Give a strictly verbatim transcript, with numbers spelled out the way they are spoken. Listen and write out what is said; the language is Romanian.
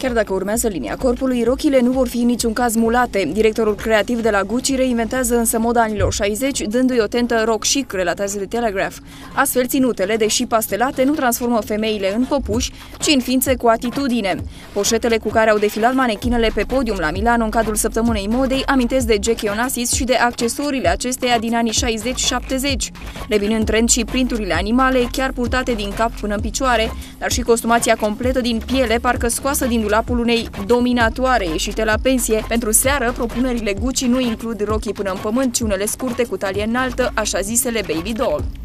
Chiar dacă urmează linia corpului, rochile nu vor fi în niciun caz mulate. Directorul creativ de la Gucci reinventează însă moda anilor șaizeci, dându-i o tentă rock chic, relatează The Telegraph. Astfel, ținutele, deși pastelate, nu transformă femeile în popuși, ci în ființe cu atitudine. Poșetele cu care au defilat manechinele pe podium la Milano în cadrul săptămânei modei amintesc de Jackie Onassis și de accesoriile acesteia din anii șaizeci șaptezeci. Revin în trend și printurile animale, chiar purtate din cap până în picioare, dar și costumația completă din piele, parcă scoasă din dulapul unei dominatoare ieșite la pensie. Pentru seară, propunerile Gucci nu includ rochii până în pământ, ci unele scurte cu talie înaltă, așa zisele baby doll.